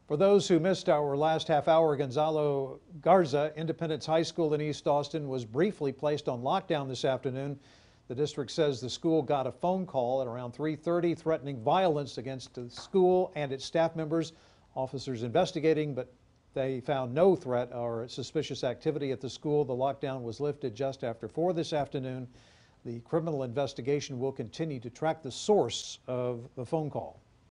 For those who missed our last half hour, Gonzalo Garza Independence High School in East Austin was briefly placed on lockdown this afternoon. The district says the school got a phone call at around 3:30 threatening violence against the school and its staff members. Officers investigating, but they found no threat or suspicious activity at the school. The lockdown was lifted just after 4 this afternoon. The criminal investigation will continue to track the source of the phone call.